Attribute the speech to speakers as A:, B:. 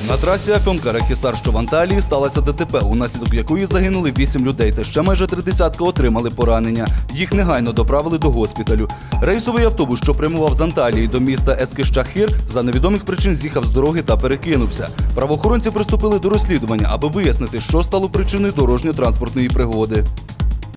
A: На трасі Афьонкара-Хісар, що в Анталії, сталося ДТП, унаслідок якої загинули 8 людей та ще майже 30 отримали поранення. Їх негайно доправили до госпіталю. Рейсовий автобус, що прямував з Анталії до міста Ескишехір, за невідомих причин з'їхав з дороги та перекинувся. Правоохоронці приступили до розслідування, аби вияснити, що стало причиною дорожньо-транспортної пригоди.